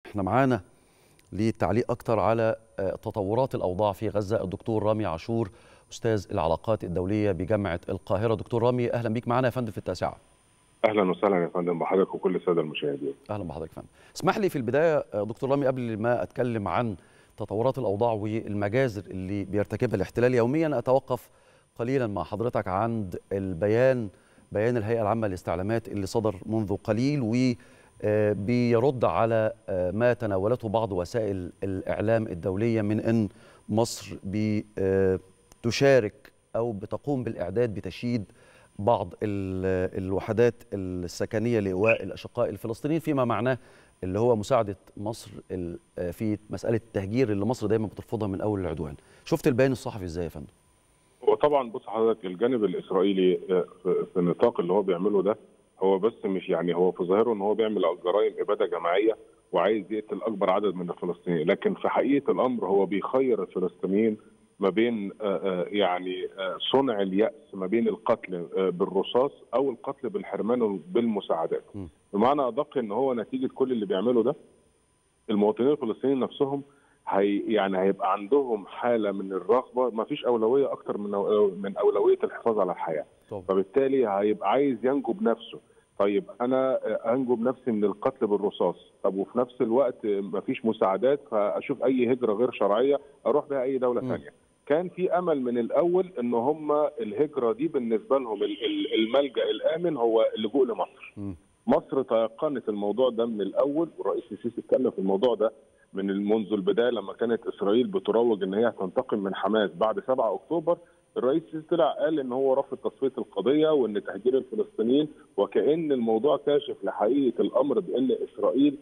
احنا معانا للتعليق أكتر على تطورات الأوضاع في غزة الدكتور رامي عاشور أستاذ العلاقات الدولية بجامعة القاهرة. دكتور رامي، أهلا بيك معنا يا فندم في التاسعة. اهلا وسهلا يا فندم بحضرتك وكل الساده المشاهدين. اهلا بحضرتك يا فندم. اسمح لي في البدايه دكتور رامي قبل ما اتكلم عن تطورات الاوضاع والمجازر اللي بيرتكبها الاحتلال يوميا، اتوقف قليلا مع حضرتك عند بيان الهيئه العامه للاستعلامات اللي صدر منذ قليل وبيرد على ما تناولته بعض وسائل الاعلام الدوليه من ان مصر بتشارك او بتقوم بالاعداد بتشييد بعض الوحدات السكنية لإيواء الأشقاء الفلسطينيين، فيما معناه اللي هو مساعدة مصر في مسألة التهجير اللي مصر دايما بترفضها من أول العدوان. شفت البيان الصحفي إزاي يا فندم؟ وطبعا بص حضرتك، الجانب الإسرائيلي في النطاق اللي هو بيعمله ده، هو بس مش يعني هو في ظاهره ان هو بيعمل جرائم إبادة جماعية وعايز يقتل أكبر عدد من الفلسطينيين، لكن في حقيقة الأمر هو بيخير الفلسطينيين ما بين يعني صنع اليأس ما بين القتل بالرصاص أو القتل بالحرمان بالمساعدات. بمعنى أدق ان هو نتيجة كل اللي بيعمله ده المواطنين الفلسطينيين نفسهم يعني هيبقى عندهم حالة من الرغبة، ما فيش أولوية أكتر من أولوية الحفاظ على الحياة. فبالتالي هيبقى عايز ينجو بنفسه. طيب أنا أنجو بنفسي من القتل بالرصاص، طب وفي نفس الوقت ما فيش مساعدات، فأشوف أي هجرة غير شرعية أروح بها أي دولة ثانية. كان في امل من الاول ان هم الهجره دي بالنسبه لهم الملجا الامن هو اللجوء لمصر. مصر تيقنت الموضوع ده من الاول، والرئيس السيسي اتكلم في الموضوع ده منذ البدايه لما كانت اسرائيل بتروج ان هي هتنتقم من حماس بعد 7 اكتوبر. الرئيس السيسي طلع قال ان هو رفض تصفيه القضيه وان تهجير الفلسطينيين، وكأن الموضوع كاشف لحقيقه الامر بان اسرائيل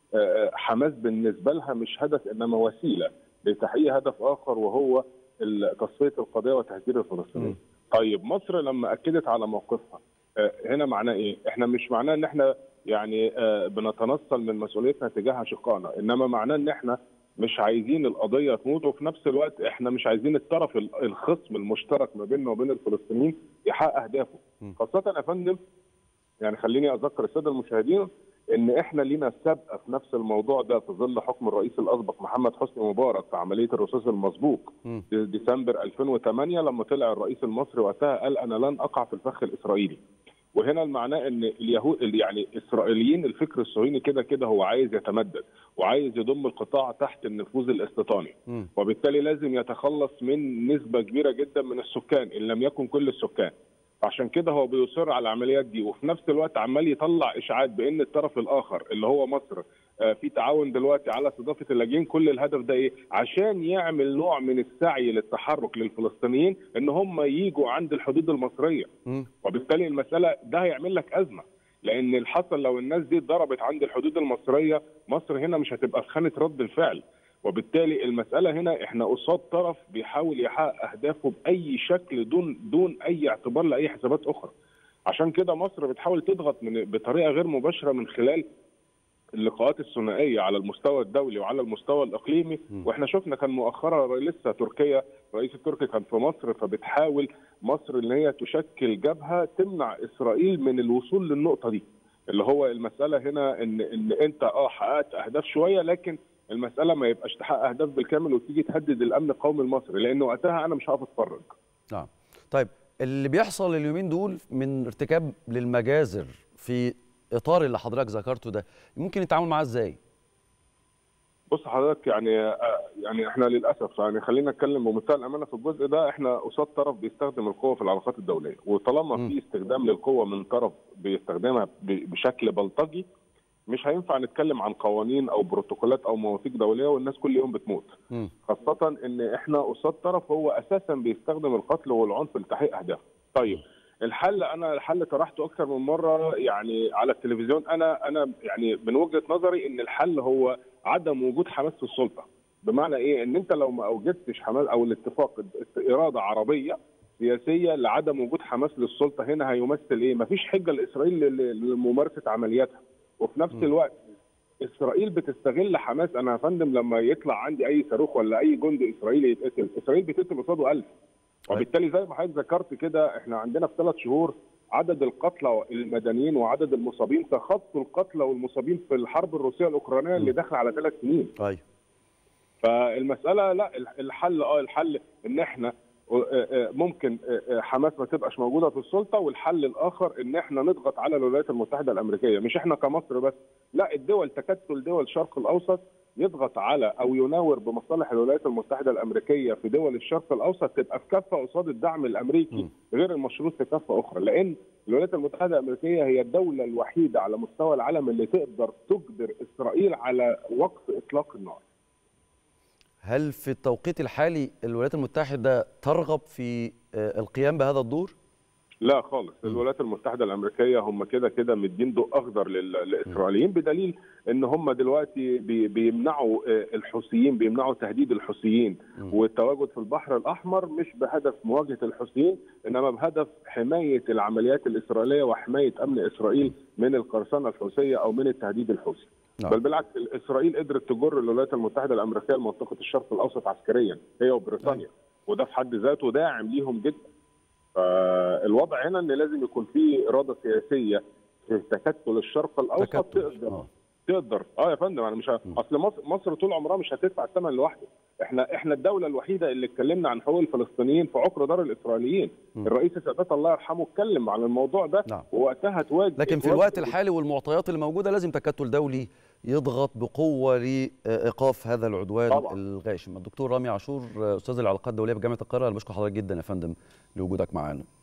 حماس بالنسبه لها مش هدف انما وسيله لتحقيق هدف اخر، وهو تصفيه القضيه وتهجير الفلسطينيين. طيب مصر لما اكدت على موقفها هنا معناه ايه؟ احنا مش معناه ان احنا يعني بنتنصل من مسؤوليتنا تجاه اشقائنا، انما معناه ان احنا مش عايزين القضيه تموت، وفي نفس الوقت احنا مش عايزين الطرف الخصم المشترك ما بيننا وبين الفلسطينيين يحقق اهدافه. خاصه يا فندم، يعني خليني اذكر الساده المشاهدين ان احنا لينا سابقه في نفس الموضوع ده في ظل حكم الرئيس الاسبق محمد حسني مبارك في عمليه الرصاص المسبوق في ديسمبر 2008، لما طلع الرئيس المصري وقتها قال انا لن اقع في الفخ الاسرائيلي. وهنا المعنى ان اليهود يعني الاسرائيليين الفكر الصهيوني كده هو عايز يتمدد وعايز يضم القطاع تحت النفوذ الاستيطاني، وبالتالي لازم يتخلص من نسبه كبيره جدا من السكان ان لم يكن كل السكان. عشان كده هو بيصر على العمليات دي، وفي نفس الوقت عمال يطلع اشاعات بان الطرف الاخر اللي هو مصر في تعاون دلوقتي على استضافه اللاجئين. كل الهدف ده ايه؟ عشان يعمل نوع من السعي للتحرك للفلسطينيين ان هم ييجوا عند الحدود المصريه، وبالتالي المساله ده هيعمل لك ازمه، لان الحصل لو الناس دي ضربت عند الحدود المصريه، مصر هنا مش هتبقى في خانه رد الفعل، وبالتالي المسألة هنا احنا قصاد طرف بيحاول يحقق أهدافه بأي شكل دون أي اعتبار لأي حسابات أخرى. عشان كده مصر بتحاول تضغط بطريقة غير مباشرة من خلال اللقاءات الثنائية على المستوى الدولي وعلى المستوى الإقليمي. واحنا شفنا كان مؤخرا لسه تركيا، الرئيس التركي كان في مصر، فبتحاول مصر ان هي تشكل جبهة تمنع إسرائيل من الوصول للنقطة دي، اللي هو المسألة هنا ان انت حققت أهداف شوية، لكن المسألة ما يبقاش تحقق أهداف بالكامل وتيجي تهدد الأمن القومي المصري، لأنه وقتها أنا مش هقف أتفرج. نعم. طيب اللي بيحصل اليومين دول من ارتكاب للمجازر في إطار اللي حضرتك ذكرته ده، ممكن يتعامل معاه إزاي؟ بص حضرتك، يعني احنا للأسف يعني خلينا نتكلم بمنتهى الأمانة في الجزء ده، احنا قصاد طرف بيستخدم القوة في العلاقات الدولية، وطالما في استخدام للقوة من طرف بيستخدمها بشكل بلطجي، مش هينفع نتكلم عن قوانين او بروتوكولات او مواثيق دوليه والناس كل يوم بتموت. خاصه ان احنا قصاد طرف هو اساسا بيستخدم القتل والعنف لتحقيق اهدافه. طيب الحل طرحته اكثر من مره يعني على التلفزيون. انا يعني من وجهه نظري ان الحل هو عدم وجود حماس في السلطه. بمعنى ايه؟ ان انت لو ما اوجدتش حماس او الاتفاق اراده عربيه سياسيه لعدم وجود حماس للسلطه، هنا هيمثل ايه؟ مفيش حجه لاسرائيل لممارسه عملياتها. وفي نفس الوقت اسرائيل بتستغل حماس. انا يا فندم لما يطلع عندي اي صاروخ ولا اي جندي اسرائيلي يتقتل، اسرائيل بتقتل قصاده 1000. وبالتالي زي ما حضرتك ذكرت كده، احنا عندنا في 3 شهور عدد القتلى المدنيين وعدد المصابين تخطوا القتلى والمصابين في الحرب الروسيه الاوكرانيه اللي داخله على 3 سنين. ايوه. فالمساله لا، الحل ان احنا ممكن حماس ما تبقاش موجوده في السلطه، والحل الاخر ان احنا نضغط على الولايات المتحده الامريكيه، مش احنا كمصر بس، لا الدول، تكتل دول الشرق الاوسط يضغط على او يناور بمصالح الولايات المتحده الامريكيه في دول الشرق الاوسط، تبقى في كفه قصاد الدعم الامريكي غير المشروط في كفه اخرى، لان الولايات المتحده الامريكيه هي الدوله الوحيده على مستوى العالم اللي تقدر تجبر اسرائيل على وقف اطلاق النار. هل في التوقيت الحالي الولايات المتحدة ترغب في القيام بهذا الدور؟ لا خالص، الولايات المتحدة الأمريكية هم كده كده مدين ضوء أخضر للإسرائيليين، بدليل إن هم دلوقتي بيمنعوا الحوثيين، بيمنعوا تهديد الحوثيين والتواجد في البحر الأحمر، مش بهدف مواجهة الحوثيين إنما بهدف حماية العمليات الإسرائيلية وحماية أمن إسرائيل من القرصنة الحوثية أو من التهديد الحوثي. بل بالعكس، إسرائيل قدرت تجر الولايات المتحدة الأمريكية لمنطقة الشرق الأوسط عسكريا هي وبريطانيا، وده في حد ذاته داعم ليهم جدا. فالوضع هنا ان لازم يكون في اراده سياسيه في تكتل الشرق الاوسط تقدر يا فندم. انا مش اصل مصر طول عمرها مش هتدفع الثمن لوحده. احنا الدوله الوحيده اللي اتكلمنا عن حقوق الفلسطينيين في عقر دار الاسرائيليين. الرئيس السادات الله يرحمه اتكلم عن الموضوع ده. ووقتها تواجه، لكن في الوقت الحالي والمعطيات اللي موجوده لازم تكتل دولي يضغط بقوه لايقاف هذا العدوان طبعا الغاشم. الدكتور رامي عاشور، استاذ العلاقات الدوليه بجامعه القاهره، انا بشكر حضرتك جدا يا فندم لوجودك معانا.